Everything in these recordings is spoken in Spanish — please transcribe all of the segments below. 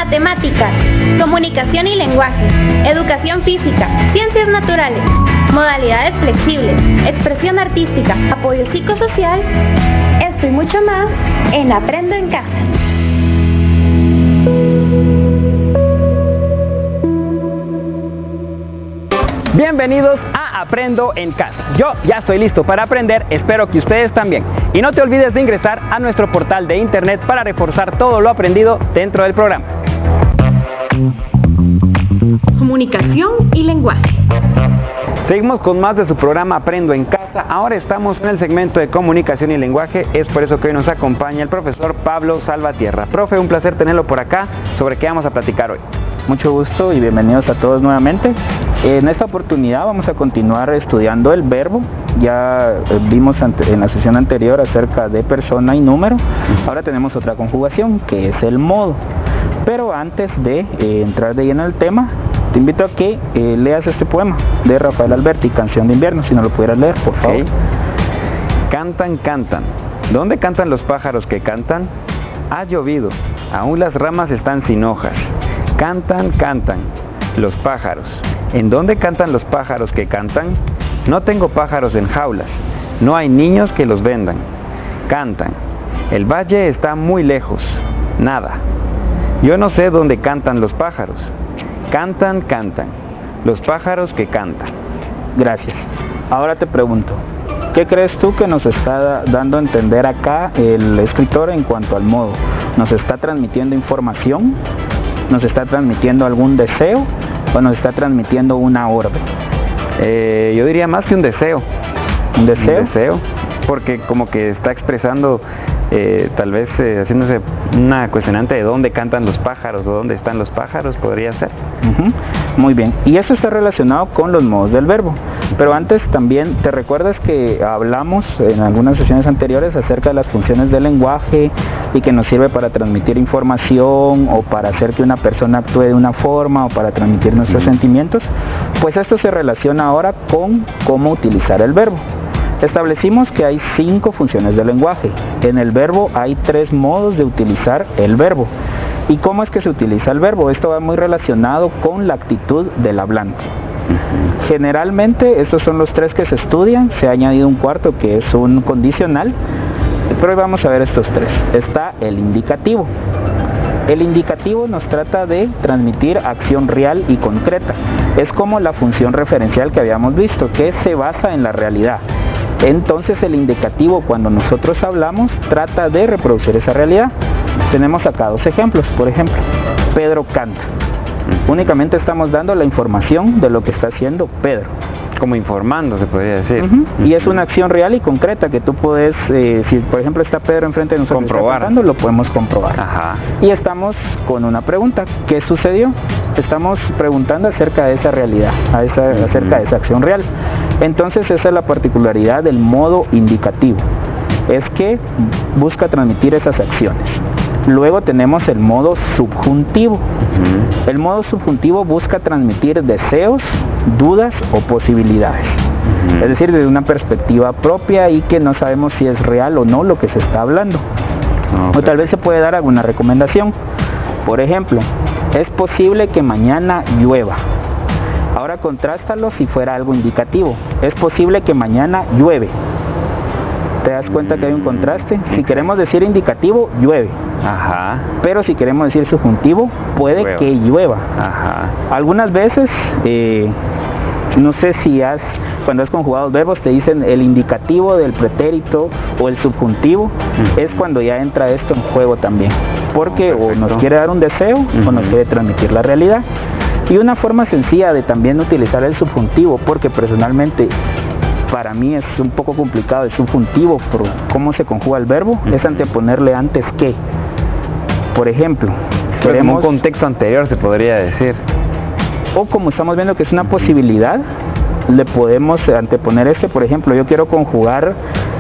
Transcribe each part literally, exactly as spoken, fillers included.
matemáticas, comunicación y lenguaje, educación física, ciencias naturales, modalidades flexibles, expresión artística, apoyo psicosocial, esto y mucho más en Aprendo en Casa. Bienvenidos a Aprendo en Casa. Yo ya estoy listo para aprender, espero que ustedes también. Y no te olvides de ingresar a nuestro portal de internet para reforzar todo lo aprendido dentro del programa. Comunicación y lenguaje. Seguimos con más de su programa Aprendo en Casa. Ahora estamos en el segmento de comunicación y lenguaje. Es por eso que hoy nos acompaña el profesor Pablo Salvatierra. Profe, un placer tenerlo por acá. ¿Sobre qué vamos a platicar hoy? Mucho gusto y bienvenidos a todos nuevamente. En esta oportunidad vamos a continuar estudiando el verbo. Ya vimos en la sesión anterior acerca de persona y número. Ahora tenemos otra conjugación que es el modo. Pero antes de eh, entrar de lleno al tema, te invito a que eh, leas este poema de Rafael Alberti, Canción de Invierno, si no lo pudieras leer, por favor. Okay. Cantan, cantan. ¿Dónde cantan los pájaros que cantan? Ha llovido, aún las ramas están sin hojas. Cantan, cantan los pájaros. ¿En dónde cantan los pájaros que cantan? No tengo pájaros en jaulas, no hay niños que los vendan. Cantan. El valle está muy lejos. Nada. Yo no sé dónde cantan los pájaros. Cantan, cantan los pájaros que cantan. Gracias. Ahora te pregunto, ¿qué crees tú que nos está dando a entender acá el escritor en cuanto al modo? ¿Nos está transmitiendo información? ¿Nos está transmitiendo algún deseo? ¿O nos está transmitiendo una orden? Eh, yo diría más que un deseo. ¿Un deseo? Un deseo, porque como que está expresando, eh, tal vez eh, haciéndose una cuestionante de dónde cantan los pájaros o dónde están los pájaros, podría ser. Uh-huh. Muy bien, y eso está relacionado con los modos del verbo. Pero antes también, ¿te recuerdas que hablamos en algunas sesiones anteriores acerca de las funciones del lenguaje y que nos sirve para transmitir información o para hacer que una persona actúe de una forma o para transmitir nuestros uh-huh. sentimientos? Pues esto se relaciona ahora con cómo utilizar el verbo. Establecimos que hay cinco funciones del lenguaje. En el verbo hay tres modos de utilizar el verbo. ¿Y cómo es que se utiliza el verbo? Esto va muy relacionado con la actitud del hablante. Generalmente estos son los tres que se estudian, se ha añadido un cuarto que es un condicional, pero hoy vamos a ver estos tres. Está el indicativo. El indicativo nos trata de transmitir acción real y concreta. Es como la función referencial que habíamos visto, que se basa en la realidad. Entonces el indicativo, cuando nosotros hablamos, trata de reproducir esa realidad. Tenemos acá dos ejemplos. Por ejemplo, Pedro canta. Únicamente estamos dando la información de lo que está haciendo Pedro. Como informando, se podría decir. Uh-huh. Uh-huh. Y es una acción real y concreta que tú puedes, eh, si por ejemplo está Pedro enfrente de nosotros, comprobar. Cantando, lo podemos comprobar. Ajá. Y estamos con una pregunta. ¿Qué sucedió? Estamos preguntando acerca de esa realidad, a esa, uh-huh. acerca de esa acción real. Entonces esa es la particularidad del modo indicativo. Es que busca transmitir esas acciones. Luego tenemos el modo subjuntivo. Uh-huh. El modo subjuntivo busca transmitir deseos, dudas o posibilidades. Uh-huh. Es decir, desde una perspectiva propia y que no sabemos si es real o no lo que se está hablando. Okay. O tal vez se puede dar alguna recomendación. Por ejemplo, es posible que mañana llueva. Ahora contrástalo si fuera algo indicativo. Es posible que mañana llueve. ¿Te das cuenta que hay un contraste? Si queremos decir indicativo, llueve. Ajá. Pero si queremos decir subjuntivo, puede llueva. que llueva. Ajá. Algunas veces, eh, no sé si has, cuando has conjugado verbos, te dicen el indicativo del pretérito o el subjuntivo. Uh-huh. Es cuando ya entra esto en juego también. Porque oh, o nos quiere dar un deseo uh-huh. o nos quiere transmitir la realidad. Y una forma sencilla de también utilizar el subjuntivo, porque personalmente para mí es un poco complicado el subjuntivo por cómo se conjuga el verbo, uh-huh. es anteponerle antes que. Por ejemplo, pues queremos un contexto anterior, se podría decir. O como estamos viendo que es una posibilidad, le podemos anteponer este. Por ejemplo, yo quiero conjugar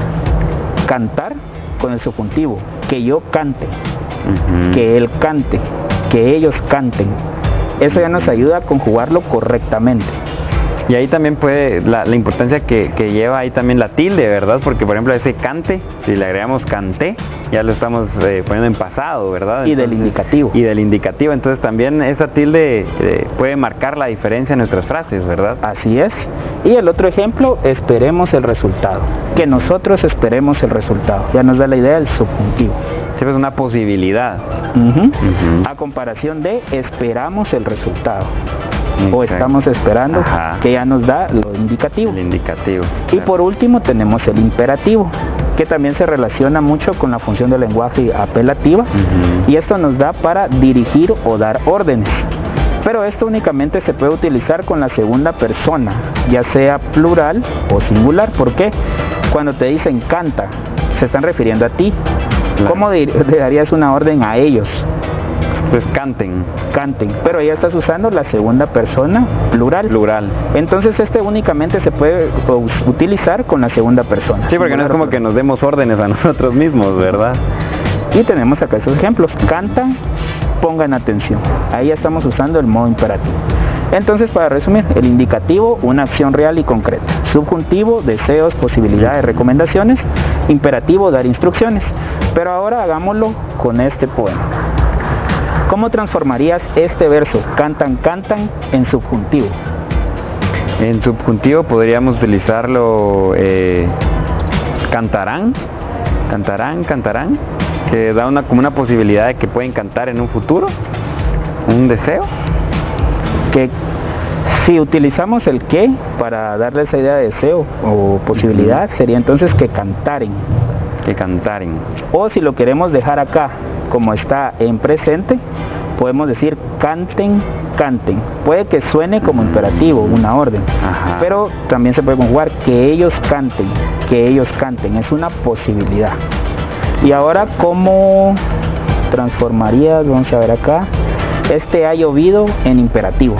cantar con el subjuntivo, que yo cante, uh-huh. que él cante, que ellos canten. Eso ya nos ayuda a conjugarlo correctamente. Y ahí también puede, la, la importancia que, que lleva ahí también la tilde, ¿verdad? Porque por ejemplo ese cante, si le agregamos canté, ya lo estamos eh, poniendo en pasado, ¿verdad? Y Entonces, del indicativo. Y del indicativo, entonces también esa tilde eh, puede marcar la diferencia en nuestras frases, ¿verdad? Así es. Y el otro ejemplo, esperemos el resultado. Que nosotros esperemos el resultado. Ya nos da la idea del subjuntivo. Siempre es una posibilidad. Uh-huh. Uh-huh. A comparación de esperamos el resultado. Exacto. O estamos esperando, Ajá. que ya nos da lo indicativo. El indicativo. Y Claro. por último tenemos el imperativo, que también se relaciona mucho con la función del lenguaje apelativa. Uh-huh. Y esto nos da para dirigir o dar órdenes. Pero esto únicamente se puede utilizar con la segunda persona, ya sea plural o singular. ¿Por qué? Cuando te dicen canta, se están refiriendo a ti. Claro. ¿Cómo le darías una orden a ellos? Pues canten. Canten, pero ya estás usando la segunda persona plural. Plural. Entonces este únicamente se puede us- utilizar con la segunda persona. Sí, porque no es como que nos demos órdenes a nosotros mismos, ¿verdad? Y tenemos acá esos ejemplos. Cantan, pongan atención. Ahí ya estamos usando el modo imperativo. Entonces, para resumir, el indicativo, una acción real y concreta. Subjuntivo, deseos, posibilidades, recomendaciones. Imperativo, dar instrucciones. Pero ahora hagámoslo con este poema. ¿Cómo transformarías este verso, cantan, cantan, en subjuntivo? En subjuntivo podríamos utilizarlo eh, cantarán, cantarán, cantarán, que da una como una posibilidad de que pueden cantar en un futuro, un deseo. Que si utilizamos el que para darle esa idea de deseo o posibilidad, sería entonces que cantaren. Que cantaren. O si lo queremos dejar acá, como está en presente, podemos decir canten, canten. Puede que suene como imperativo, una orden. Ajá. Pero también se puede conjugar que ellos canten, que ellos canten. Es una posibilidad. Y ahora, ¿cómo transformarías? Vamos a ver acá. Este ha llovido en imperativo.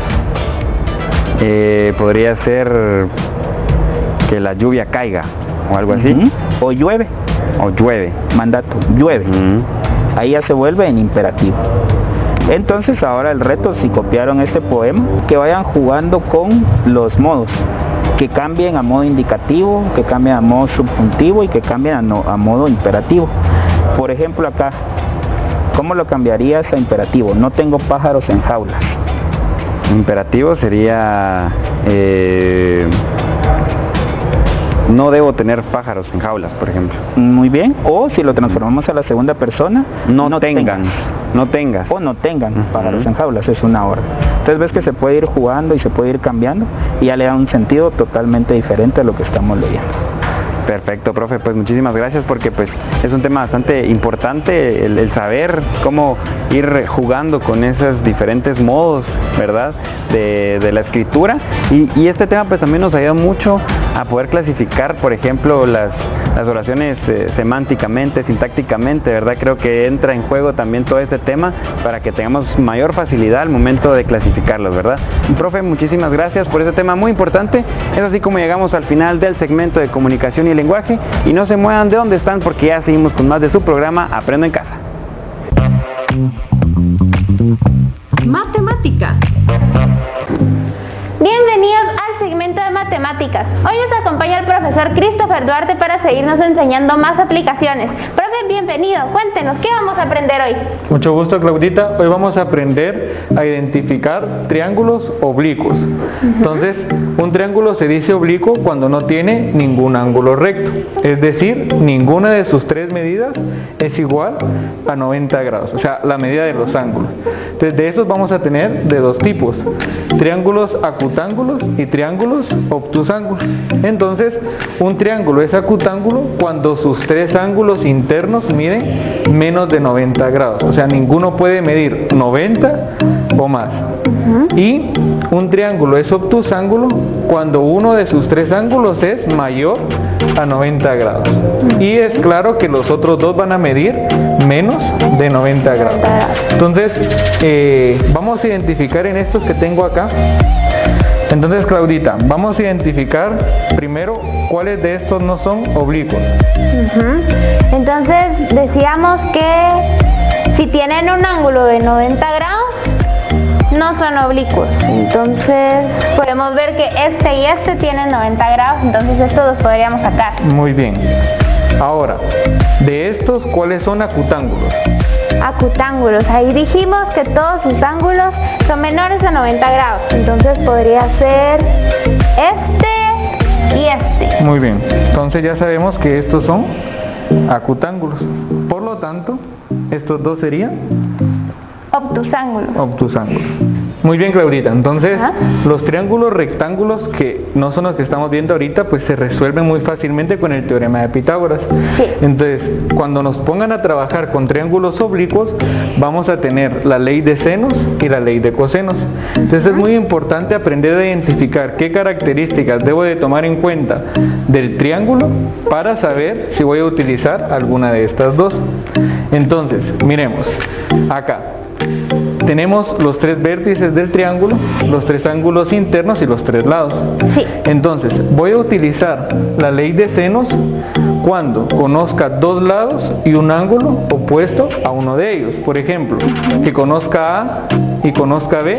Eh, podría ser que la lluvia caiga o algo así. Uh-huh. O llueve. O llueve. Mandato, llueve. Uh-huh. Ahí ya se vuelve en imperativo. Entonces ahora el reto, si copiaron este poema, que vayan jugando con los modos, que cambien a modo indicativo, que cambien a modo subjuntivo y que cambien a, no, a modo imperativo. Por ejemplo acá, ¿cómo lo cambiarías a imperativo? No tengo pájaros en jaulas. Imperativo sería eh, no debo tener pájaros en jaulas, por ejemplo. Muy bien. O si lo transformamos a la segunda persona, No, no tengan, tengas. no tengas. O no tengan Uh-huh. pájaros en jaulas, es una orden. Entonces ves que se puede ir jugando y se puede ir cambiando y ya le da un sentido totalmente diferente a lo que estamos leyendo. Perfecto, profe, pues muchísimas gracias porque pues es un tema bastante importante el, el saber cómo ir jugando con esos diferentes modos, ¿verdad? De, de la escritura y, y este tema pues también nos ayuda mucho a poder clasificar, por ejemplo, las, las oraciones eh, semánticamente, sintácticamente, ¿verdad? Creo que entra en juego también todo este tema para que tengamos mayor facilidad al momento de clasificarlos, ¿verdad? Profe, muchísimas gracias por este tema muy importante. Es así como llegamos al final del segmento de comunicación y lenguaje y no se muevan de donde están porque ya seguimos con más de su programa Aprendo en Casa. Matemáticas. Bienvenidos al segmento de matemáticas. Hoy nos acompaña el profesor Christopher Duarte para seguirnos enseñando más aplicaciones. Profe, bienvenido. Cuéntenos, ¿qué vamos a aprender hoy? Mucho gusto, Claudita. Hoy vamos a aprender a identificar triángulos oblicuos. Entonces, un triángulo se dice oblicuo cuando no tiene ningún ángulo recto. Es decir, ninguna de sus tres medidas es igual a noventa grados. O sea, la medida de los ángulos. Entonces, de esos vamos a tener de dos tipos. Triángulos acutángulos y triángulos obtusángulos. Entonces, un triángulo es acutángulo cuando sus tres ángulos internos miden menos de noventa grados. O sea, ninguno puede medir noventa o más. Y un triángulo es obtusángulo cuando uno de sus tres ángulos es mayor a noventa grados. Y es claro que los otros dos van a medir menos de noventa grados. Entonces, eh, vamos a identificar en estos que tengo acá. Entonces, Claudita, vamos a identificar primero cuáles de estos no son oblicuos. Uh-huh. Entonces, decíamos que si tienen un ángulo de noventa grados, no son oblicuos. Entonces podemos ver que este y este tienen noventa grados, entonces estos los podríamos sacar. Muy bien. Ahora, de estos, ¿cuáles son acutángulos? Acutángulos, ahí dijimos que todos sus ángulos son menores a noventa grados, entonces podría ser este y este. Muy bien, entonces ya sabemos que estos son acutángulos. Por lo tanto, estos dos serían obtusángulos. obtusángulos. Muy bien, Claudita, entonces Ajá. los triángulos rectángulos, que no son los que estamos viendo ahorita, pues se resuelven muy fácilmente con el teorema de Pitágoras. Sí. Entonces, cuando nos pongan a trabajar con triángulos oblicuos, vamos a tener la ley de senos y la ley de cosenos. Entonces es muy importante aprender a identificar qué características debo de tomar en cuenta del triángulo para saber si voy a utilizar alguna de estas dos. Entonces, miremos, acá tenemos los tres vértices del triángulo, los tres ángulos internos y los tres lados. Sí. Entonces, voy a utilizar la ley de senos cuando conozca dos lados y un ángulo opuesto a uno de ellos. Por ejemplo, que conozca A y conozca B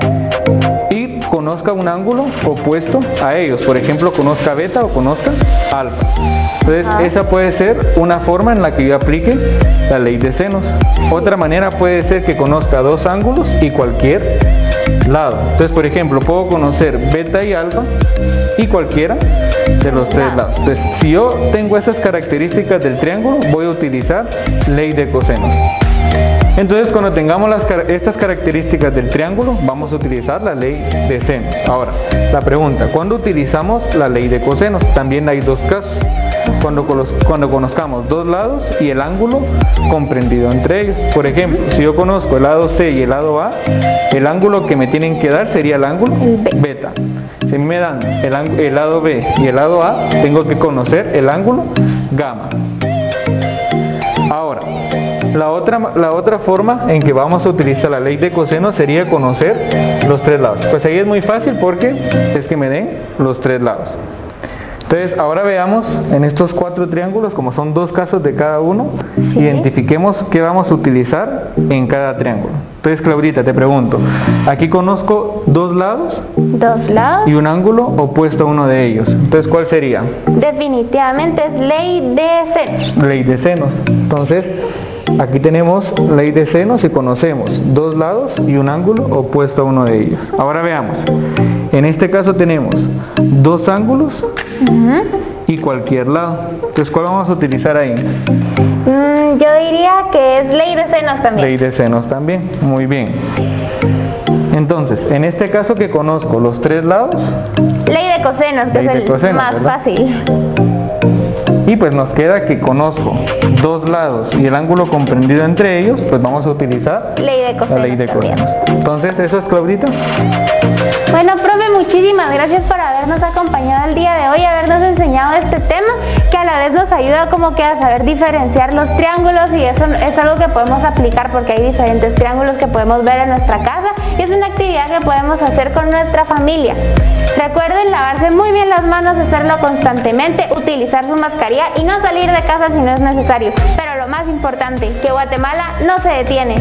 y conozca un ángulo opuesto a ellos. Por ejemplo, conozca beta o conozca alfa. Entonces, Ah. esa puede ser una forma en la que yo aplique la ley de senos. Otra manera puede ser que conozca dos ángulos y cualquier lado. Entonces, por ejemplo, puedo conocer beta y alfa y cualquiera de los tres lados. Entonces, si yo tengo esas características del triángulo, voy a utilizar ley de cosenos. Entonces, cuando tengamos las, estas características del triángulo, vamos a utilizar la ley de senos. Ahora, la pregunta, ¿cuándo utilizamos la ley de cosenos? También hay dos casos. Cuando, cuando conozcamos dos lados y el ángulo comprendido entre ellos. Por ejemplo, si yo conozco el lado C y el lado A, el ángulo que me tienen que dar sería el ángulo beta. Si me dan el, el lado B y el lado A, tengo que conocer el ángulo gamma. Ahora, la otra, la otra forma en que vamos a utilizar la ley de cosenos sería conocer los tres lados. Pues ahí es muy fácil porque es que me den los tres lados. Entonces, ahora veamos en estos cuatro triángulos, como son dos casos de cada uno, sí. Identifiquemos qué vamos a utilizar en cada triángulo. Entonces, Claudita, te pregunto, aquí conozco dos lados, dos lados y un ángulo opuesto a uno de ellos. Entonces, ¿cuál sería? Definitivamente es ley de senos. Ley de senos. Entonces, aquí tenemos ley de senos y conocemos dos lados y un ángulo opuesto a uno de ellos. Ahora veamos. En este caso tenemos dos ángulos Uh-huh. y cualquier lado. Entonces, ¿cuál vamos a utilizar ahí? Mm, yo diría que es ley de senos también. Ley de senos también. Muy bien. Entonces, en este caso que conozco los tres lados, ley de cosenos, que ley es de el cosenos, más ¿verdad? fácil. y pues nos queda que conozco dos lados y el ángulo comprendido entre ellos, pues vamos a utilizar Ley de cosenos la ley de también. cosenos. Entonces, ¿eso es, Claudita? Bueno, profe, muchísimas gracias por habernos acompañado el día de hoy, habernos enseñado este tema, que a la vez nos ayuda como que a saber diferenciar los triángulos, y eso es algo que podemos aplicar porque hay diferentes triángulos que podemos ver en nuestra casa y es una actividad que podemos hacer con nuestra familia. Recuerden lavarse muy bien las manos, hacerlo constantemente, utilizar su mascarilla y no salir de casa si no es necesario. Pero lo más importante, que Guatemala no se detiene.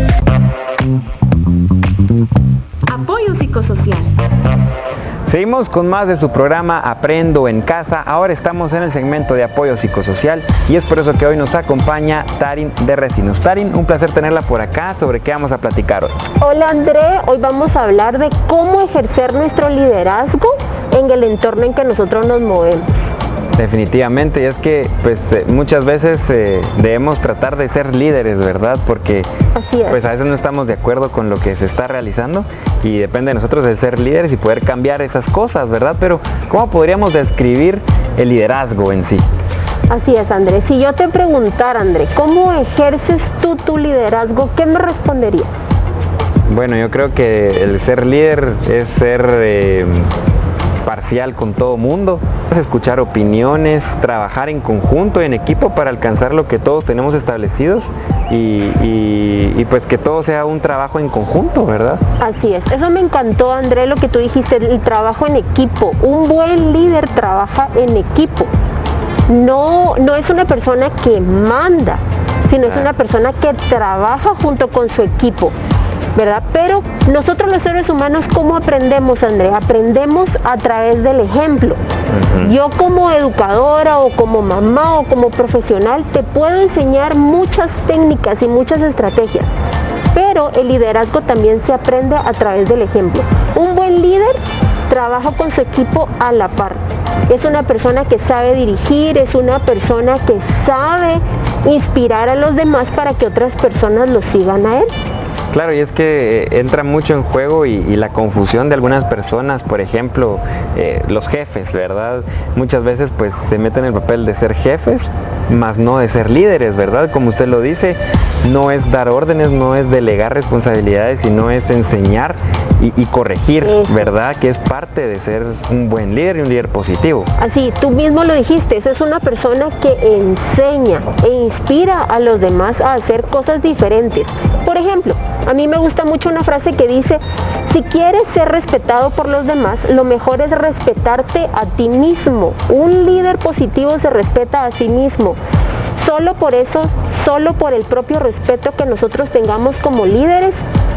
Apoyo psicosocial. Seguimos con más de su programa Aprendo en Casa. Ahora estamos en el segmento de apoyo psicosocial y es por eso que hoy nos acompaña Tarin de Resinos. Tarin, un placer tenerla por acá. ¿Sobre qué vamos a platicar hoy? Hola André, hoy vamos a hablar de cómo ejercer nuestro liderazgo en el entorno en que nosotros nos movemos. Definitivamente, y es que pues eh, muchas veces eh, debemos tratar de ser líderes, ¿verdad? Porque Así es. pues a veces no estamos de acuerdo con lo que se está realizando y depende de nosotros el ser líderes y poder cambiar esas cosas, ¿verdad? Pero ¿cómo podríamos describir el liderazgo en sí? Así es, André. Si yo te preguntara, André, ¿cómo ejerces tú tu liderazgo? ¿Qué me responderías? Bueno, yo creo que el ser líder es ser eh, parcial con todo mundo, escuchar opiniones, trabajar en conjunto, en equipo para alcanzar lo que todos tenemos establecidos y, y, y pues que todo sea un trabajo en conjunto, ¿verdad? Así es. Eso me encantó, André, lo que tú dijiste, el trabajo en equipo. Un buen líder trabaja en equipo. No, no es una persona que manda, sino es una persona que trabaja junto con su equipo. ¿verdad? Pero nosotros los seres humanos, ¿cómo aprendemos, André? Aprendemos a través del ejemplo. Uh-huh. Yo como educadora o como mamá o como profesional te puedo enseñar muchas técnicas y muchas estrategias, pero el liderazgo también se aprende a través del ejemplo. Un buen líder trabaja con su equipo a la par. Es una persona que sabe dirigir, es una persona que sabe inspirar a los demás para que otras personas lo sigan a él. Claro, y es que entra mucho en juego y, y la confusión de algunas personas, por ejemplo, eh, los jefes, ¿verdad? Muchas veces pues se meten en el papel de ser jefes, más no de ser líderes, ¿verdad? Como usted lo dice, no es dar órdenes, no es delegar responsabilidades, sino es enseñar y, y corregir, Eso. ¿verdad? Que es parte de ser un buen líder y un líder positivo. Así, tú mismo lo dijiste, es una persona que enseña e inspira a los demás a hacer cosas diferentes. Por ejemplo, a mí me gusta mucho una frase que dice, si quieres ser respetado por los demás, lo mejor es respetarte a ti mismo. Un líder positivo se respeta a sí mismo. Solo por eso, solo por el propio respeto que nosotros tengamos como líderes,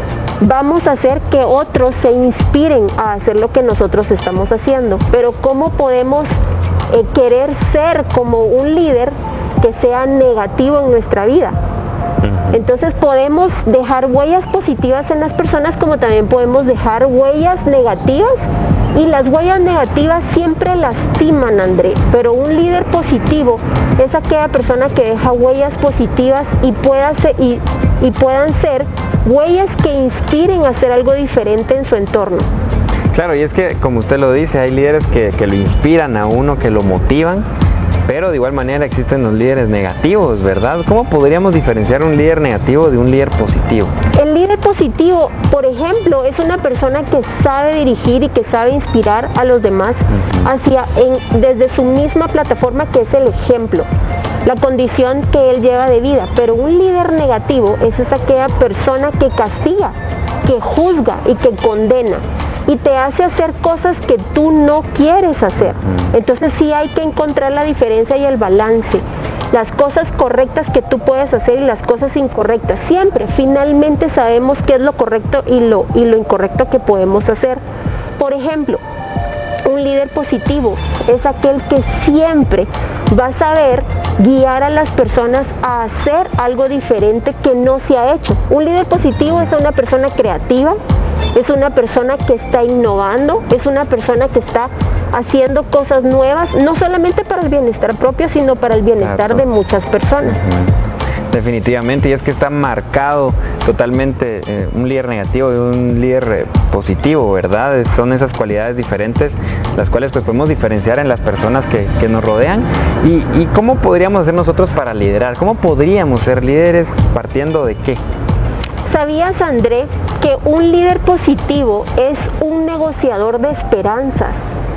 vamos a hacer que otros se inspiren a hacer lo que nosotros estamos haciendo. Pero ¿cómo podemos eh, querer ser como un líder que sea negativo en nuestra vida? Entonces podemos dejar huellas positivas en las personas, como también podemos dejar huellas negativas, y las huellas negativas siempre lastiman, André, pero un líder positivo es aquella persona que deja huellas positivas y, pueda ser, y, y puedan ser huellas que inspiren a hacer algo diferente en su entorno. Claro, y es que como usted lo dice, hay líderes que, que lo inspiran a uno, que lo motivan, pero de igual manera existen los líderes negativos, ¿verdad? ¿Cómo podríamos diferenciar un líder negativo de un líder positivo? El líder positivo, por ejemplo, es una persona que sabe dirigir y que sabe inspirar a los demás uh-huh. hacia en, desde su misma plataforma, que es el ejemplo, la condición que él lleva de vida. Pero un líder negativo es esa aquella persona que castiga, que juzga y que condena, y te hace hacer cosas que tú no quieres hacer. Entonces sí hay que encontrar la diferencia y el balance, las cosas correctas que tú puedes hacer y las cosas incorrectas. Siempre, finalmente sabemos qué es lo correcto y lo, y lo incorrecto que podemos hacer. Por ejemplo, un líder positivo es aquel que siempre va a saber guiar a las personas a hacer algo diferente que no se ha hecho. Un líder positivo es una persona creativa, es una persona que está innovando, es una persona que está haciendo cosas nuevas, no solamente para el bienestar propio, sino para el bienestar claro. de muchas personas. Uh-huh. Definitivamente, y es que está marcado totalmente eh, un líder negativo y un líder eh, positivo, ¿verdad? Son esas cualidades diferentes, las cuales pues podemos diferenciar en las personas que, que nos rodean. Y, y ¿cómo podríamos hacer nosotros para liderar? ¿Cómo podríamos ser líderes partiendo de qué? ¿Sabías, André, que un líder positivo es un negociador de esperanzas?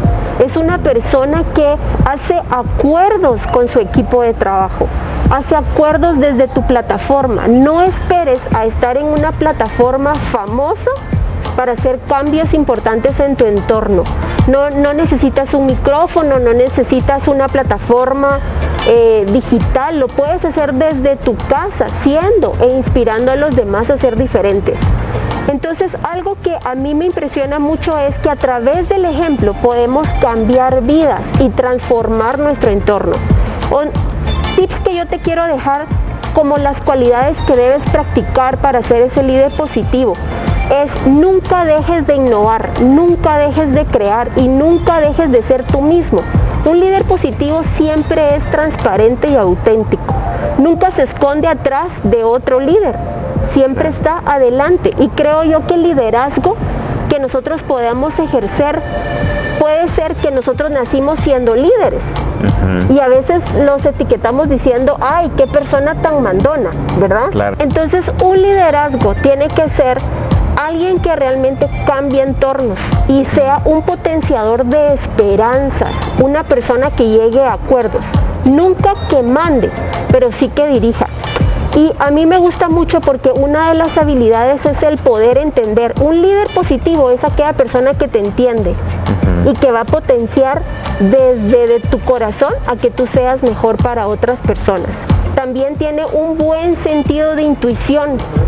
Es una persona que hace acuerdos con su equipo de trabajo, hace acuerdos desde tu plataforma. No esperes a estar en una plataforma famosa para hacer cambios importantes en tu entorno. No, no necesitas un micrófono, no necesitas una plataforma eh, digital, lo puedes hacer desde tu casa, siendo e inspirando a los demás a ser diferentes. Entonces, algo que a mí me impresiona mucho es que a través del ejemplo podemos cambiar vidas y transformar nuestro entorno. O, tips que yo te quiero dejar como las cualidades que debes practicar para ser ese líder positivo es: nunca dejes de innovar, nunca dejes de crear y nunca dejes de ser tú mismo. Un líder positivo siempre es transparente y auténtico. Nunca se esconde atrás de otro líder. Siempre está adelante, y creo yo que el liderazgo que nosotros podamos ejercer puede ser que nosotros nacimos siendo líderes uh-huh. y a veces los etiquetamos diciendo, ay, qué persona tan mandona, ¿verdad? Claro. Entonces un liderazgo tiene que ser alguien que realmente cambie entornos y sea un potenciador de esperanzas, una persona que llegue a acuerdos, nunca que mande, pero sí que dirija. Y a mí me gusta mucho porque una de las habilidades es el poder entender. Un líder positivo es aquella persona que te entiende uh-huh. y que va a potenciar desde de tu corazón a que tú seas mejor para otras personas. También tiene un buen sentido de intuición.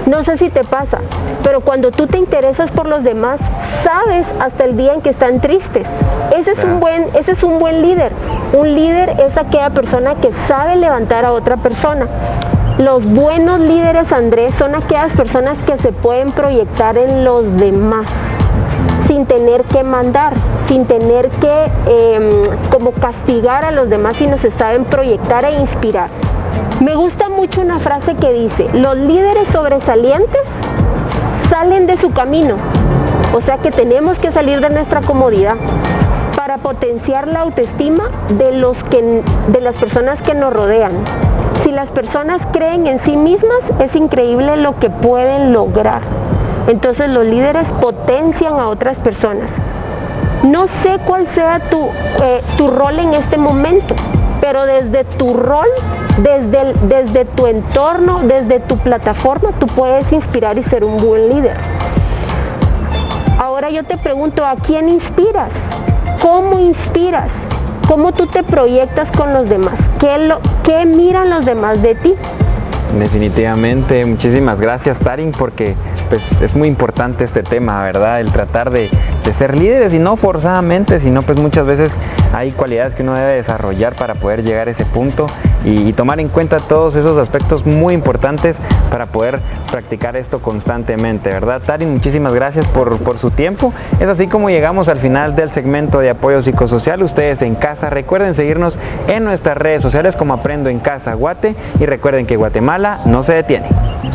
No sé si te pasa, pero cuando tú te interesas por los demás, sabes hasta el día en que están tristes. Ese es un buen, ese es un buen líder. Un líder es aquella persona que sabe levantar a otra persona. Los buenos líderes, Andrés, son aquellas personas que se pueden proyectar en los demás, sin tener que mandar, sin tener que eh, como castigar a los demás, sino se saben proyectar e inspirar. Me gusta mucho una frase que dice, los líderes sobresalientes salen de su camino, o sea que tenemos que salir de nuestra comodidad para potenciar la autoestima de, los que, de las personas que nos rodean. Si las personas creen en sí mismas, es increíble lo que pueden lograr. Entonces los líderes potencian a otras personas. No sé cuál sea tu, eh, tu rol en este momento, pero desde tu rol, desde, el, desde tu entorno, desde tu plataforma, tú puedes inspirar y ser un buen líder. Ahora yo te pregunto, ¿a quién inspiras? ¿Cómo inspiras? ¿Cómo tú te proyectas con los demás? ¿Qué, lo, qué miran los demás de ti? Definitivamente, muchísimas gracias, Tarin, porque pues, es muy importante este tema, ¿verdad? El tratar de, de ser líderes y no forzadamente, sino pues muchas veces hay cualidades que uno debe desarrollar para poder llegar a ese punto y, y tomar en cuenta todos esos aspectos muy importantes para poder practicar esto constantemente, ¿verdad? Tarin, muchísimas gracias por, por su tiempo. Es así como llegamos al final del segmento de apoyo psicosocial. Ustedes en casa, recuerden seguirnos en nuestras redes sociales como Aprendo en Casa Guate y recuerden que Guatemala no se detiene.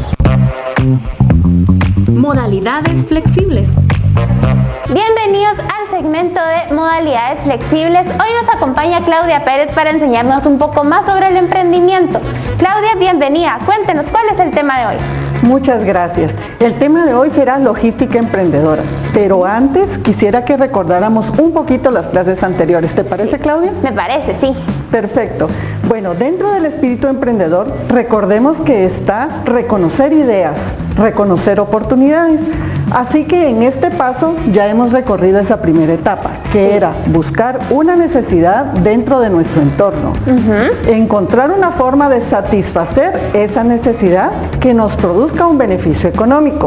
Modalidades flexibles. Bienvenidos al segmento de modalidades flexibles. Hoy nos acompaña Claudia Pérez para enseñarnos un poco más sobre el emprendimiento. Claudia, bienvenida. Cuéntenos, ¿cuál es el tema de hoy? Muchas gracias. El tema de hoy será logística emprendedora, pero antes quisiera que recordáramos un poquito las clases anteriores. ¿Te parece, Claudia? Me parece, sí. Perfecto. Bueno, dentro del espíritu emprendedor, recordemos que está reconocer ideas, reconocer oportunidades. Así que en este paso ya hemos recorrido esa primera etapa, que era buscar una necesidad dentro de nuestro entorno. Uh-huh. Encontrar una forma de satisfacer esa necesidad que nos produzca un beneficio económico.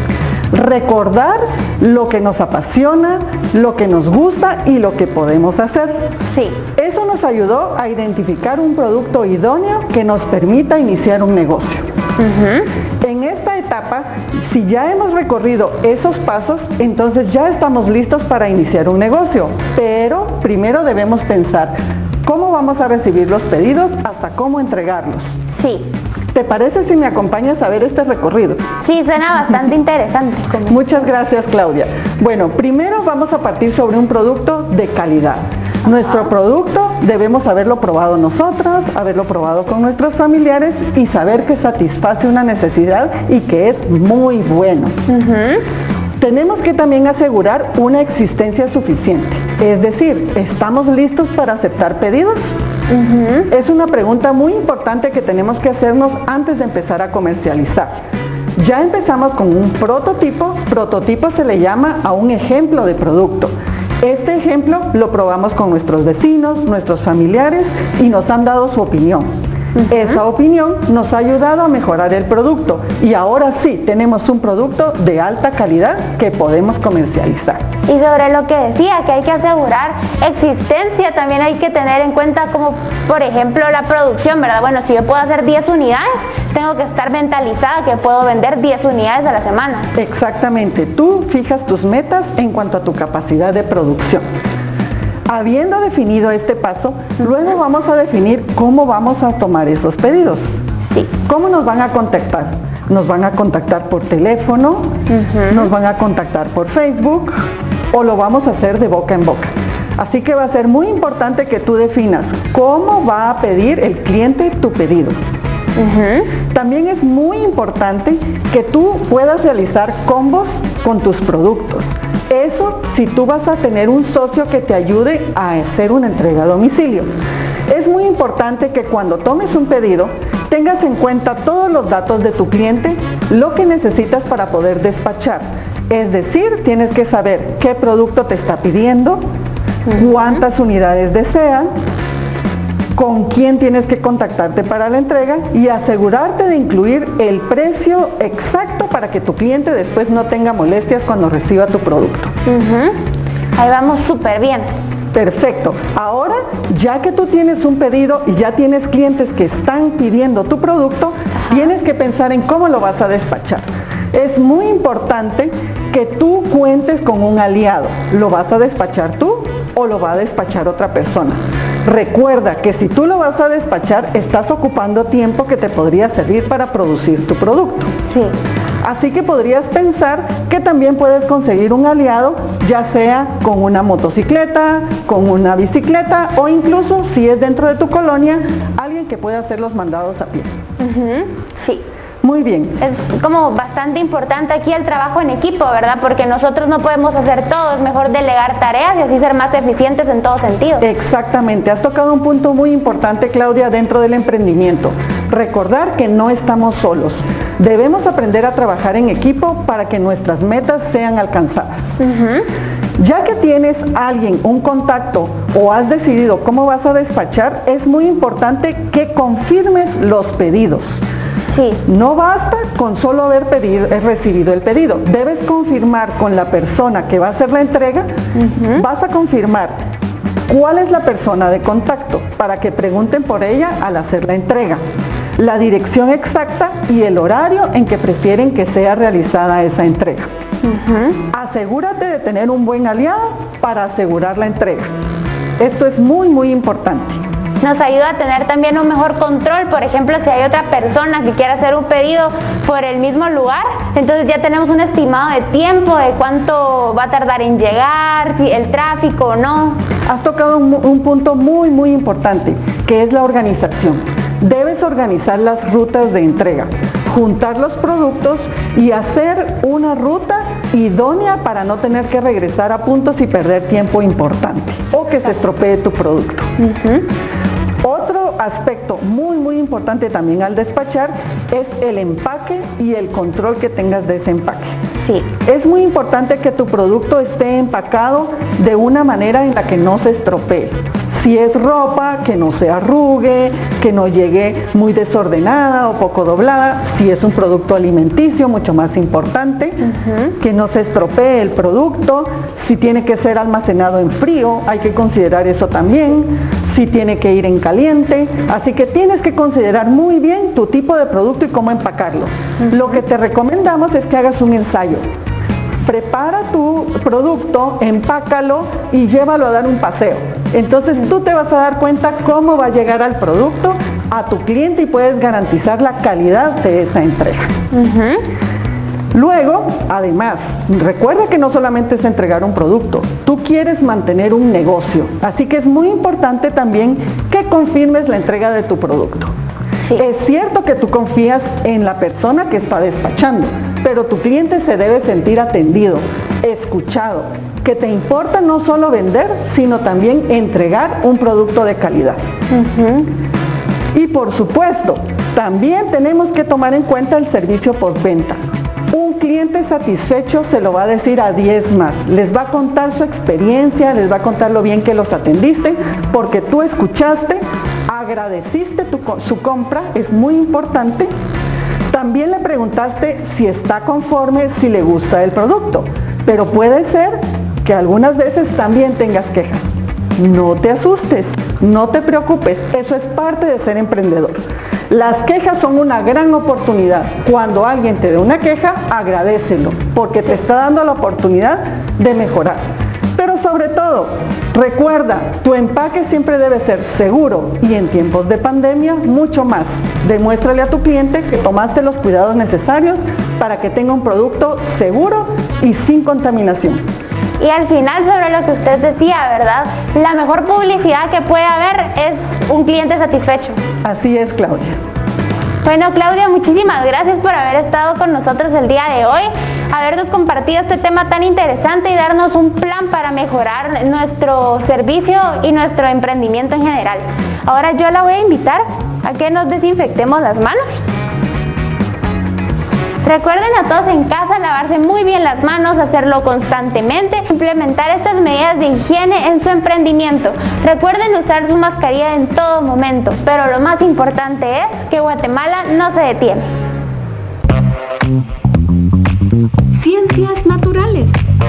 Recordar lo que nos apasiona, lo que nos gusta y lo que podemos hacer. Sí. Eso nos ayudó a identificar un producto idóneo que nos permita iniciar un negocio. Uh-huh. En esta etapa, si ya hemos recorrido esos pasos, entonces ya estamos listos para iniciar un negocio. Pero primero debemos pensar cómo vamos a recibir los pedidos hasta cómo entregarlos. Sí. ¿Te parece si me acompañas a ver este recorrido? Sí, suena bastante interesante. Muchas gracias, Claudia. Bueno, primero vamos a partir sobre un producto de calidad. Nuestro producto debemos haberlo probado nosotros, haberlo probado con nuestros familiares y saber que satisface una necesidad y que es muy bueno. Uh-huh. Tenemos que también asegurar una existencia suficiente. Es decir, ¿estamos listos para aceptar pedidos? Uh-huh. Es una pregunta muy importante que tenemos que hacernos antes de empezar a comercializar. Ya empezamos con un prototipo. Prototipo se le llama a un ejemplo de producto. Este ejemplo lo probamos con nuestros vecinos, nuestros familiares y nos han dado su opinión. Uh-huh. Esa opinión nos ha ayudado a mejorar el producto y ahora sí tenemos un producto de alta calidad que podemos comercializar. Y sobre lo que decía, que hay que asegurar existencia, también hay que tener en cuenta como por ejemplo la producción, ¿verdad? Bueno, si yo puedo hacer diez unidades, tengo que estar mentalizada que puedo vender diez unidades a la semana. Exactamente, tú fijas tus metas en cuanto a tu capacidad de producción. Habiendo definido este paso, luego vamos a definir cómo vamos a tomar esos pedidos. Sí. ¿Cómo nos van a contactar? Nos van a contactar por teléfono, uh-huh. nos van a contactar por Facebook o lo vamos a hacer de boca en boca. Así que va a ser muy importante que tú definas cómo va a pedir el cliente tu pedido. Uh-huh. También es muy importante que tú puedas realizar combos con tus productos. Eso si tú vas a tener un socio que te ayude a hacer una entrega a domicilio. Es muy importante que cuando tomes un pedido tengas en cuenta todos los datos de tu cliente, lo que necesitas para poder despachar. Es decir, tienes que saber qué producto te está pidiendo, cuántas unidades desean, con quién tienes que contactarte para la entrega y asegurarte de incluir el precio exacto para que tu cliente después no tenga molestias cuando reciba tu producto. Uh-huh. Ahí vamos súper bien. Perfecto. Ahora, ya que tú tienes un pedido y ya tienes clientes que están pidiendo tu producto, ajá, tienes que pensar en cómo lo vas a despachar. Es muy importante que tú cuentes con un aliado. ¿Lo vas a despachar tú o lo va a despachar otra persona? Recuerda que si tú lo vas a despachar, estás ocupando tiempo que te podría servir para producir tu producto. Sí. Así que podrías pensar que también puedes conseguir un aliado, ya sea con una motocicleta, con una bicicleta o incluso si es dentro de tu colonia, alguien que pueda hacer los mandados a pie. Uh-huh. Sí. Muy bien. Es como bastante importante aquí el trabajo en equipo, ¿verdad? Porque nosotros no podemos hacer todo, es mejor delegar tareas y así ser más eficientes en todo sentido. Exactamente, has tocado un punto muy importante, Claudia, dentro del emprendimiento. Recordar que no estamos solos. Debemos aprender a trabajar en equipo para que nuestras metas sean alcanzadas. Uh-huh. Ya que tienes a alguien, un contacto o has decidido cómo vas a despachar, es muy importante que confirmes los pedidos. Sí. No basta con solo haber pedido, recibido el pedido. Debes confirmar con la persona que va a hacer la entrega, uh-huh, vas a confirmar cuál es la persona de contacto para que pregunten por ella al hacer la entrega, la dirección exacta y el horario en que prefieren que sea realizada esa entrega. Uh-huh. Asegúrate de tener un buen aliado para asegurar la entrega. Esto es muy muy importante. Nos ayuda a tener también un mejor control. Por ejemplo, si hay otra persona que quiere hacer un pedido por el mismo lugar, entonces ya tenemos un estimado de tiempo, de cuánto va a tardar en llegar, si el tráfico o no. Has tocado un, un punto muy muy importante, que es la organización. Debes organizar las rutas de entrega, juntar los productos y hacer una ruta idónea para no tener que regresar a puntos y perder tiempo importante o que se estropee tu producto. Uh-huh. Otro aspecto muy muy importante también al despachar es el empaque y el control que tengas de ese empaque. Sí. Es muy importante que tu producto esté empacado de una manera en la que no se estropee. Si es ropa, que no se arrugue, que no llegue muy desordenada o poco doblada. Si es un producto alimenticio, mucho más importante, uh-huh, que no se estropee el producto. Si tiene que ser almacenado en frío, hay que considerar eso también. Si tiene que ir en caliente. Así que tienes que considerar muy bien tu tipo de producto y cómo empacarlo. Uh-huh. Lo que te recomendamos es que hagas un ensayo. Prepara tu producto, empácalo y llévalo a dar un paseo. Entonces tú te vas a dar cuenta cómo va a llegar al producto a tu cliente y puedes garantizar la calidad de esa entrega. Uh-huh. Luego, además, recuerda que no solamente es entregar un producto, tú quieres mantener un negocio, así que es muy importante también que confirmes la entrega de tu producto. Sí. Es cierto que tú confías en la persona que está despachando, pero tu cliente se debe sentir atendido, escuchado, que te importa no solo vender, sino también entregar un producto de calidad. Uh-huh. Y por supuesto, también tenemos que tomar en cuenta el servicio postventa. Un cliente satisfecho se lo va a decir a diez más, les va a contar su experiencia, les va a contar lo bien que los atendiste, porque tú escuchaste, agradeciste tu, su compra, es muy importante. También le preguntaste si está conforme, si le gusta el producto, pero puede ser que algunas veces también tengas quejas. No te asustes, no te preocupes, eso es parte de ser emprendedor. Las quejas son una gran oportunidad. Cuando alguien te dé una queja, agradécelo, porque te está dando la oportunidad de mejorar. Pero sobre todo, recuerda, tu empaque siempre debe ser seguro y en tiempos de pandemia mucho más. Demuéstrale a tu cliente que tomaste los cuidados necesarios para que tenga un producto seguro y sin contaminación. Y al final, sobre lo que usted decía, ¿verdad? La mejor publicidad que puede haber es un cliente satisfecho. Así es, Claudia. Bueno, Claudia, muchísimas gracias por haber estado con nosotros el día de hoy, habernos compartido este tema tan interesante y darnos un plan para mejorar nuestro servicio y nuestro emprendimiento en general. Ahora yo la voy a invitar a que nos desinfectemos las manos. Recuerden a todos en casa lavarse muy bien las manos, hacerlo constantemente, implementar estas medidas de higiene en su emprendimiento. Recuerden usar su mascarilla en todo momento, pero lo más importante es que Guatemala no se detiene. Ciencias naturales.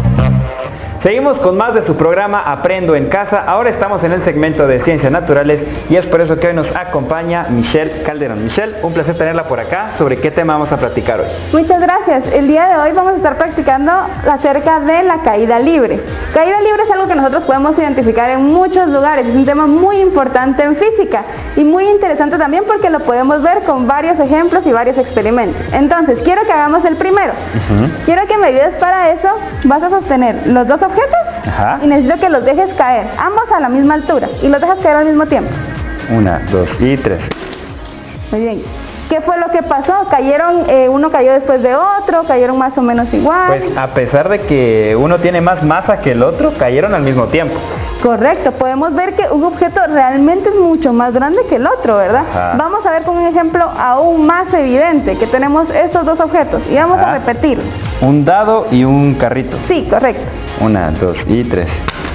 Seguimos con más de su programa Aprendo en Casa. Ahora estamos en el segmento de Ciencias Naturales y es por eso que hoy nos acompaña Michelle Calderón. Michelle, un placer tenerla por acá. ¿Sobre qué tema vamos a platicar hoy? Muchas gracias. El día de hoy vamos a estar practicando acerca de la caída libre. Caída libre es algo que nosotros podemos identificar en muchos lugares. Es un tema muy importante en física y muy interesante también porque lo podemos ver con varios ejemplos y varios experimentos. Entonces, quiero que hagamos el primero. Uh-huh. Quiero que me ayudes para eso. Vas a sostener los dos objetos. Ajá. Y necesito que los dejes caer, ambos a la misma altura, y los dejas caer al mismo tiempo. Una, dos y tres. Muy bien. ¿Qué fue lo que pasó? ¿Cayeron, eh, uno cayó después de otro, cayeron más o menos igual? Pues a pesar de que uno tiene más masa que el otro, cayeron al mismo tiempo. Correcto, podemos ver que un objeto realmente es mucho más grande que el otro, ¿verdad? Ajá. Vamos a ver con un ejemplo aún más evidente, que tenemos estos dos objetos, y vamos Ajá. a repetir. Un dado y un carrito. Sí, correcto. Una, dos y tres.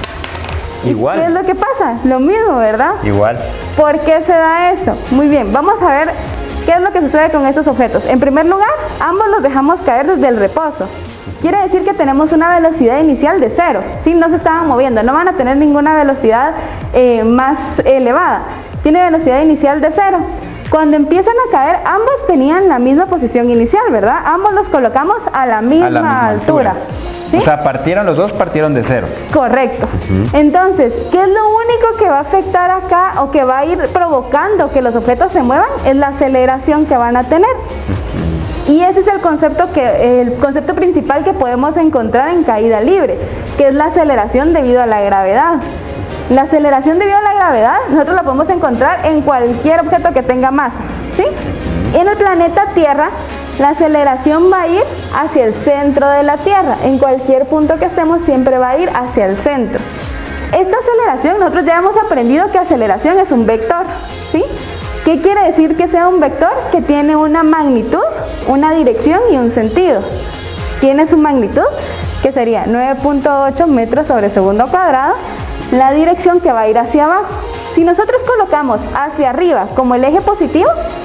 Igual. ¿Qué es lo que pasa? Lo mismo, ¿verdad? Igual. ¿Por qué se da eso? Muy bien, vamos a ver qué es lo que sucede con estos objetos. En primer lugar, ambos los dejamos caer desde el reposo. Quiere decir que tenemos una velocidad inicial de cero, ¿sí? No se estaban moviendo, no van a tener ninguna velocidad eh, más elevada. Tiene velocidad inicial de cero. Cuando empiezan a caer, ambos tenían la misma posición inicial, ¿verdad? Ambos los colocamos a la misma, a la misma altura. altura. ¿Sí? O sea, partieron los dos, partieron de cero. Correcto. Uh-huh. Entonces, ¿qué es lo único que va a afectar acá o que va a ir provocando que los objetos se muevan? Es la aceleración que van a tener. Uh-huh. Y ese es el concepto, que, el concepto principal que podemos encontrar en caída libre, que es la aceleración debido a la gravedad. La aceleración debido a la gravedad, nosotros la podemos encontrar en cualquier objeto que tenga masa, ¿sí? En el planeta Tierra, la aceleración va a ir hacia el centro de la Tierra. En cualquier punto que estemos siempre va a ir hacia el centro. Esta aceleración, nosotros ya hemos aprendido que aceleración es un vector, ¿sí? ¿Qué quiere decir que sea un vector? Que tiene una magnitud, una dirección y un sentido. Tiene su magnitud, que sería nueve punto ocho metros sobre segundo cuadrado, la dirección que va a ir hacia abajo. Si nosotros colocamos hacia arriba como el eje positivo,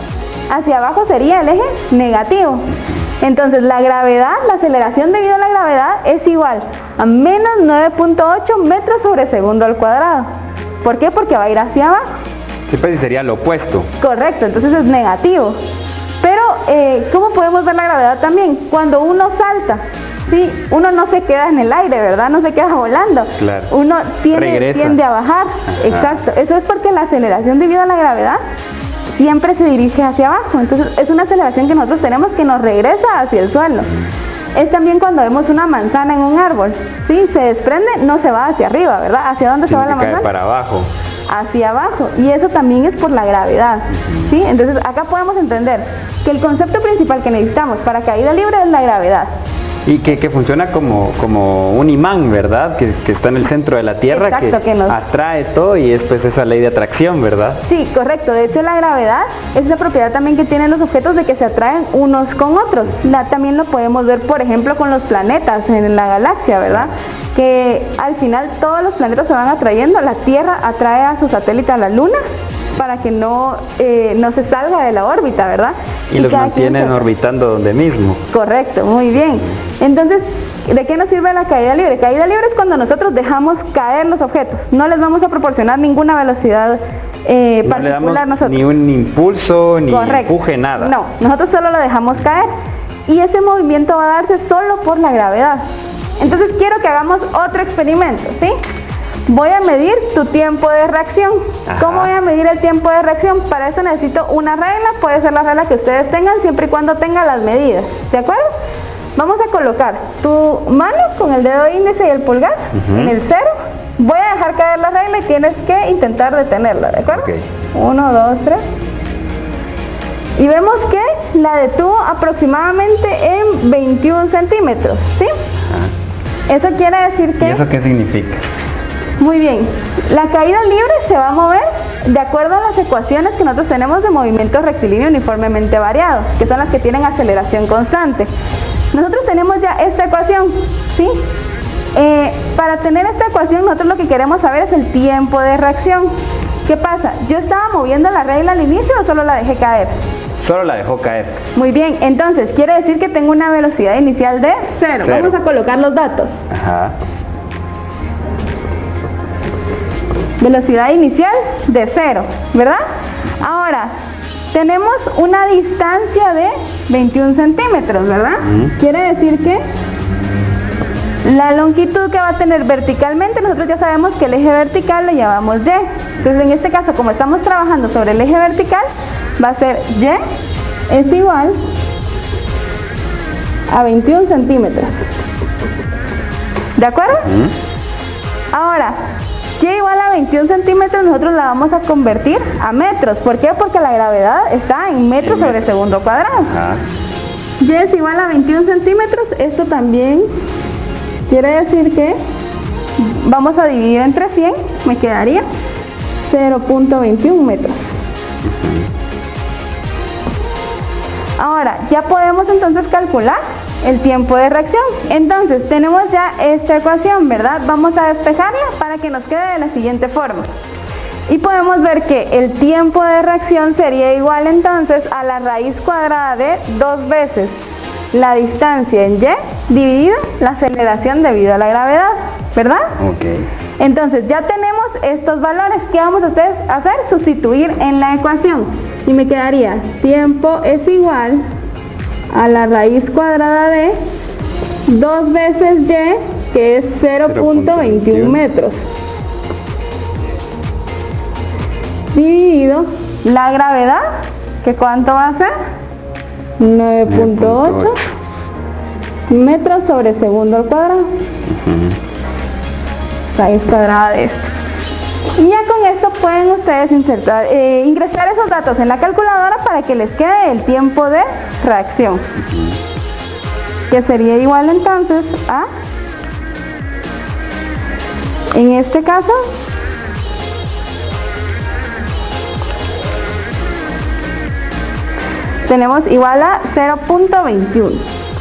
hacia abajo sería el eje negativo. Entonces la gravedad, la aceleración debido a la gravedad es igual a menos nueve punto ocho metros sobre segundo al cuadrado. ¿Por qué? Porque va a ir hacia abajo. Siempre sería lo opuesto. Correcto, entonces es negativo. Pero, eh, ¿cómo podemos ver la gravedad también? Cuando uno salta, ¿sí? Uno no se queda en el aire, ¿verdad? No se queda volando. Claro. Uno tiene, tiende a bajar. Ajá. Exacto. Eso es porque la aceleración debido a la gravedad siempre se dirige hacia abajo. Entonces es una aceleración que nosotros tenemos que nos regresa hacia el suelo. Es también cuando vemos una manzana en un árbol, ¿sí? Se desprende, no se va hacia arriba, ¿verdad? ¿Hacia dónde se va la manzana? Para abajo. Hacia abajo. Y eso también es por la gravedad, ¿sí? Entonces acá podemos entender que el concepto principal que necesitamos para caída libre es la gravedad. Y que, que funciona como, como un imán, ¿verdad? Que, que está en el centro de la Tierra, Exacto, que, que nos... atrae todo y es pues esa ley de atracción, ¿verdad? Sí, correcto. De hecho, la gravedad es la propiedad también que tienen los objetos de que se atraen unos con otros. La, también lo podemos ver, por ejemplo, con los planetas en la galaxia, ¿verdad? Que al final todos los planetas se van atrayendo. La Tierra atrae a su satélite a la Luna para que no, eh, no se salga de la órbita, ¿verdad? Y, y los mantienen orbitando donde mismo. Correcto, muy bien. Entonces, ¿de qué nos sirve la caída libre? Caída libre es cuando nosotros dejamos caer los objetos. No les vamos a proporcionar ninguna velocidad eh, no particular le damos nosotros. Ni un impulso, ni Correcto. empuje, nada. No, nosotros solo lo dejamos caer. Y ese movimiento va a darse solo por la gravedad. Entonces quiero que hagamos otro experimento, ¿sí? Voy a medir tu tiempo de reacción. Ajá. ¿Cómo voy a medir el tiempo de reacción? Para eso necesito una regla, puede ser la regla que ustedes tengan siempre y cuando tengan las medidas, ¿de acuerdo? Vamos a colocar tu mano con el dedo índice y el pulgar uh-huh. en el cero. Voy a dejar caer la regla y tienes que intentar detenerla, ¿de acuerdo? Okay. Uno, dos, tres. Y vemos que la detuvo aproximadamente en veintiún centímetros, ¿sí? Ajá. Eso quiere decir que... ¿Y eso qué significa? Muy bien, la caída libre se va a mover de acuerdo a las ecuaciones que nosotros tenemos de movimiento rectilíneo uniformemente variado, que son las que tienen aceleración constante. Nosotros tenemos ya esta ecuación, ¿sí? Eh, para tener esta ecuación nosotros lo que queremos saber es el tiempo de reacción. ¿Qué pasa? ¿Yo estaba moviendo la regla al inicio o solo la dejé caer? Solo la dejó caer. Muy bien, entonces quiere decir que tengo una velocidad inicial de cero. Cero. Vamos a colocar los datos. Ajá. Velocidad inicial de cero, ¿verdad? Ahora, tenemos una distancia de veintiún centímetros, ¿verdad? Mm. Quiere decir que la longitud que va a tener verticalmente, nosotros ya sabemos que el eje vertical lo llamamos Y. Entonces, en este caso, como estamos trabajando sobre el eje vertical, va a ser Y es igual a veintiún centímetros. ¿De acuerdo? Mm. Ahora, Y igual a veintiún centímetros nosotros la vamos a convertir a metros. ¿Por qué? Porque la gravedad está en metros sobre segundo cuadrado. Ajá. Y es igual a veintiún centímetros. Esto también quiere decir que vamos a dividir entre cien, me quedaría cero punto veintiún metros. Ahora, ya podemos entonces calcular el tiempo de reacción. Entonces, tenemos ya esta ecuación, ¿verdad? Vamos a despejarla para que nos quede de la siguiente forma. Y podemos ver que el tiempo de reacción sería igual entonces a la raíz cuadrada de dos veces la distancia en Y dividido la aceleración debido a la gravedad, ¿verdad? Ok. Entonces, ya tenemos estos valores. ¿Qué vamos a hacer? hacer? Sustituir en la ecuación. Y me quedaría tiempo es igual a la raíz cuadrada de dos veces Y, que es cero punto veintiún metros, dividido la gravedad, que ¿cuánto va a ser? nueve punto ocho metros sobre segundo al cuadrado. Uh-huh. Raíz cuadrada de esto. Y ya con esto pueden ustedes insertar, eh, ingresar esos datos en la calculadora para que les quede el tiempo de reacción. Uh-huh. Que sería igual entonces a, en este caso, tenemos igual a cero punto veintiuno.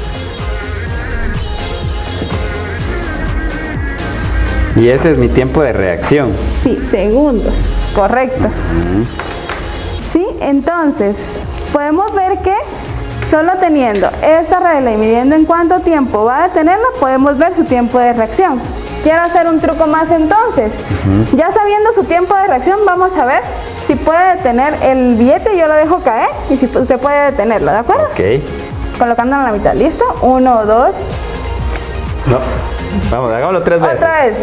Y ese es mi tiempo de reacción. Sí, segundos, correcto. Uh-huh. Sí, entonces, podemos ver que solo teniendo esta regla y midiendo en cuánto tiempo va a detenerlo, podemos ver su tiempo de reacción. Quiero hacer un truco más entonces. Uh-huh. Ya sabiendo su tiempo de reacción, vamos a ver si puede detener el billete, yo lo dejo caer, y si usted puede detenerlo, ¿de acuerdo? Ok. Colocándolo en la mitad, ¿listo? Uno, dos. No. Vamos, hagámoslo tres veces. Otra vez.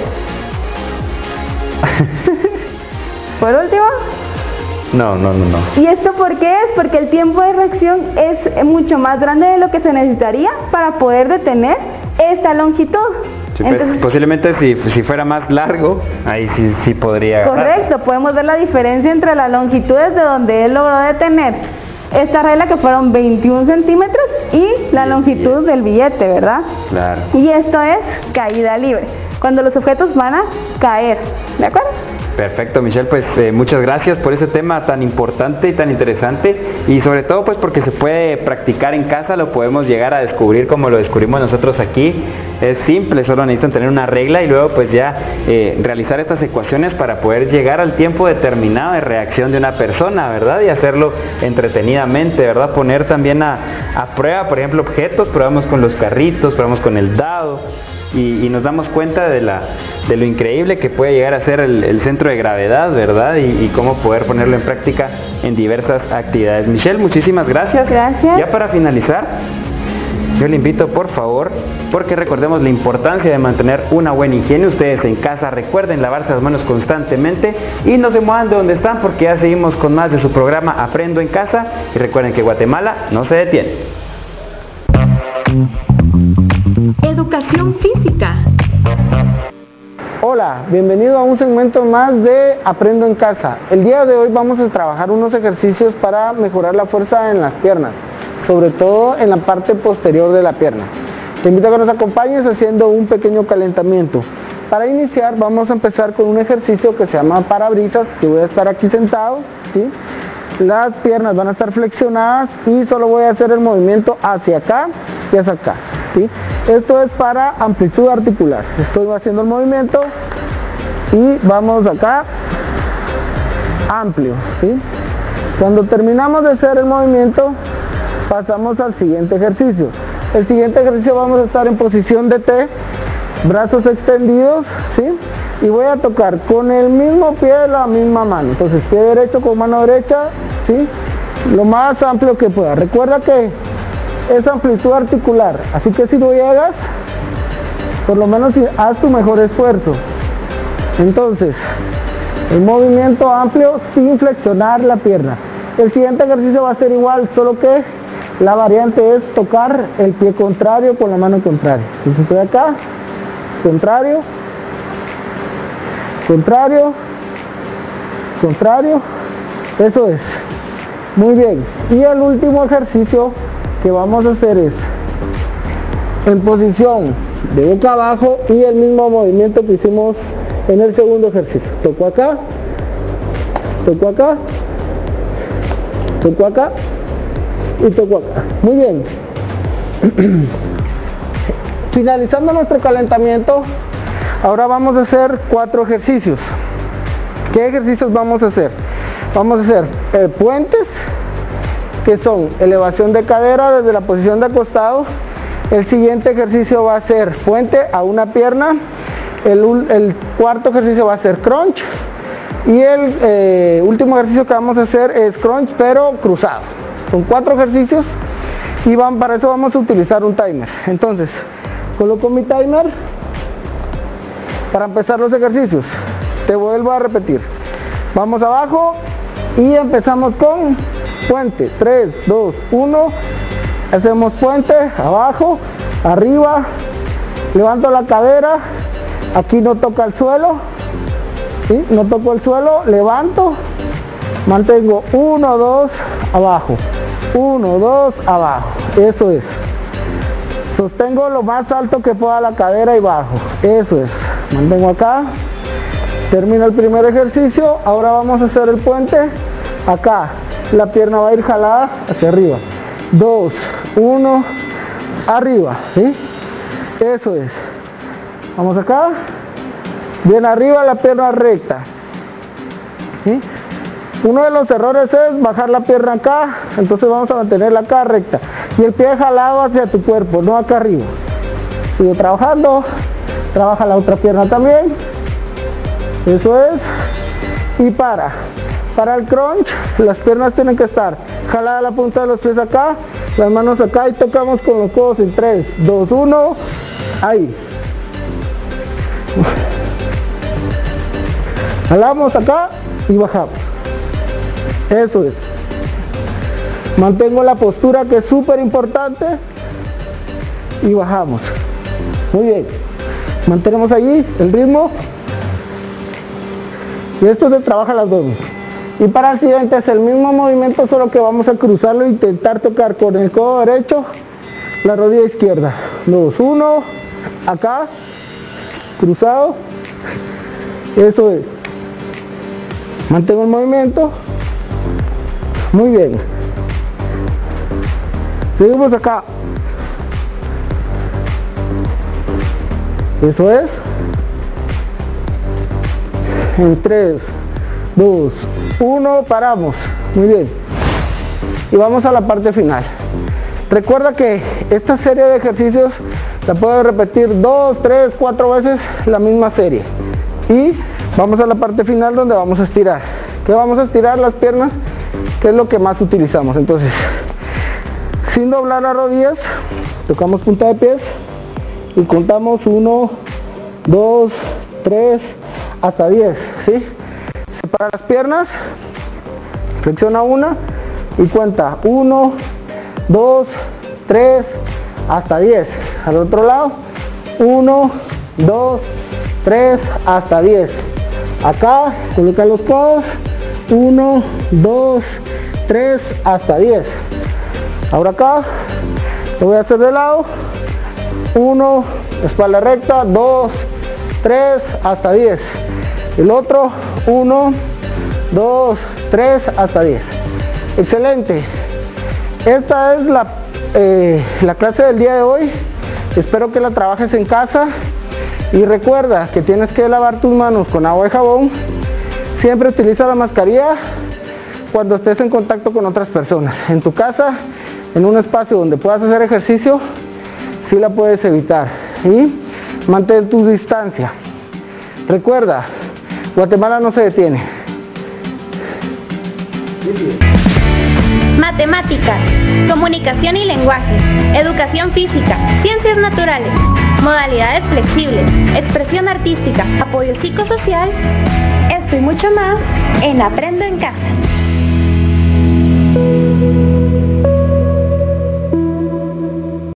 Por último. No, no, no, no. ¿Y esto por qué es? Porque el tiempo de reacción es mucho más grande de lo que se necesitaría para poder detener esta longitud. Sí, pues, entonces, posiblemente si, si fuera más largo, ahí sí, sí podría agarrar. Correcto, podemos ver la diferencia entre las longitudes de donde él logró detener esta regla, que fueron veintiún centímetros, y la longitud del billete, ¿verdad? Claro. Y esto es caída libre, cuando los objetos van a caer, ¿de acuerdo? Perfecto, Michelle, pues eh, muchas gracias por ese tema tan importante y tan interesante, y sobre todo pues porque se puede practicar en casa, lo podemos llegar a descubrir como lo descubrimos nosotros aquí. Es simple, solo necesitan tener una regla y luego pues ya eh, realizar estas ecuaciones para poder llegar al tiempo determinado de reacción de una persona, ¿verdad? Y hacerlo entretenidamente, ¿verdad? Poner también a, a prueba, por ejemplo, objetos, probamos con los carritos, probamos con el dado, y, y nos damos cuenta de, la, de lo increíble que puede llegar a ser el, el centro de gravedad, ¿verdad? Y, y cómo poder ponerlo en práctica en diversas actividades. Michelle, muchísimas gracias. Gracias. Ya para finalizar, yo le invito por favor, porque recordemos la importancia de mantener una buena higiene. Ustedes en casa recuerden lavarse las manos constantemente y no se muevan de donde están, porque ya seguimos con más de su programa Aprendo en Casa, y recuerden que Guatemala no se detiene. Educación física. Hola, bienvenido a un segmento más de Aprendo en Casa. El día de hoy vamos a trabajar unos ejercicios para mejorar la fuerza en las piernas, sobre todo en la parte posterior de la pierna. Te invito a que nos acompañes haciendo un pequeño calentamiento. Para iniciar vamos a empezar con un ejercicio que se llama parabrisas, que voy a estar aquí sentado, ¿sí? Las piernas van a estar flexionadas y solo voy a hacer el movimiento hacia acá y hacia acá, ¿sí? Esto es para amplitud articular. Estoy haciendo el movimiento y vamos acá, amplio, ¿sí? Cuando terminamos de hacer el movimiento, pasamos al siguiente ejercicio. El siguiente ejercicio vamos a estar en posición de T, brazos extendidos, ¿sí? Y voy a tocar con el mismo pie de la misma mano. Entonces pie derecho con mano derecha, ¿sí? Lo más amplio que pueda. Recuerda que es amplitud articular, así que si no llegas, por lo menos haz tu mejor esfuerzo. Entonces, el movimiento amplio sin flexionar la pierna. El siguiente ejercicio va a ser igual, solo que la variante es tocar el pie contrario con la mano contraria. Entonces estoy acá, contrario, contrario, contrario, eso es. Muy bien. Y el último ejercicio que vamos a hacer es en posición de boca abajo y el mismo movimiento que hicimos en el segundo ejercicio. Toco acá, toco acá, toco acá y toco acá. Muy bien. Finalizando nuestro calentamiento, ahora vamos a hacer cuatro ejercicios. ¿Qué ejercicios vamos a hacer? Vamos a hacer eh, puentes, que son elevación de cadera desde la posición de acostado. El siguiente ejercicio va a ser puente a una pierna. El, el cuarto ejercicio va a ser crunch. Y el eh, último ejercicio que vamos a hacer es crunch pero cruzado. Son cuatro ejercicios y van, para eso vamos a utilizar un timer. Entonces, coloco mi timer para empezar los ejercicios. Te vuelvo a repetir. Vamos abajo y empezamos con puente. tres, dos, uno. Hacemos puente, abajo, arriba, levanto la cadera, aquí no toca el suelo, ¿sí? No toco el suelo, levanto, mantengo uno, dos, abajo, uno, dos, abajo, eso es. Sostengo lo más alto que pueda la cadera y bajo, eso es. Mantengo acá, termino el primer ejercicio, ahora vamos a hacer el puente, acá, la pierna va a ir jalada hacia arriba, dos, uno, arriba, ¿sí? Eso es. Vamos acá, bien arriba, la pierna recta, ¿sí? Uno de los errores es bajar la pierna acá, entonces vamos a mantenerla acá recta y el pie jalado hacia tu cuerpo, no acá arriba. Sigo trabajando, trabaja la otra pierna también, eso es, y para para el crunch las piernas tienen que estar jalada la punta de los pies acá, las manos acá y tocamos con los codos en tres, dos, uno, ahí. Jalamos acá y bajamos. Eso es. Mantengo la postura, que es súper importante, y bajamos. Muy bien. Mantenemos allí el ritmo. Y esto se trabaja las dos. Y para el siguiente es el mismo movimiento, solo que vamos a cruzarlo e intentar tocar con el codo derecho la rodilla izquierda. dos, uno, acá, cruzado. Eso es. Mantengo el movimiento. Muy bien. Seguimos acá. Eso es. En tres, dos, uno, paramos. Muy bien. Y vamos a la parte final. Recuerda que esta serie de ejercicios la puedes repetir dos, tres, cuatro veces la misma serie. Y vamos a la parte final donde vamos a estirar. ¿Qué vamos a estirar? Las piernas, que es lo que más utilizamos. Entonces, sin doblar las rodillas, tocamos punta de pies y contamos uno, dos, tres, hasta diez, ¿sí? Separa las piernas, flexiona una y cuenta uno, dos, tres, hasta diez. Al otro lado, uno, dos, tres, hasta diez. Acá, coloca los codos, uno, dos, tres, hasta diez. Ahora acá, lo voy a hacer de lado, uno, espalda recta, dos, tres, hasta diez. El otro, uno, dos, tres, hasta diez. Excelente. Esta es la, eh, la clase del día de hoy. Espero que la trabajes en casa. Y recuerda que tienes que lavar tus manos con agua y jabón. Siempre utiliza la mascarilla cuando estés en contacto con otras personas. En tu casa, en un espacio donde puedas hacer ejercicio, sí la puedes evitar. Y mantén tu distancia. Recuerda, Guatemala no se detiene. Matemáticas, comunicación y lenguaje, educación física, ciencias naturales, modalidades flexibles, expresión artística, apoyo psicosocial, esto y mucho más en Aprendo en Casa.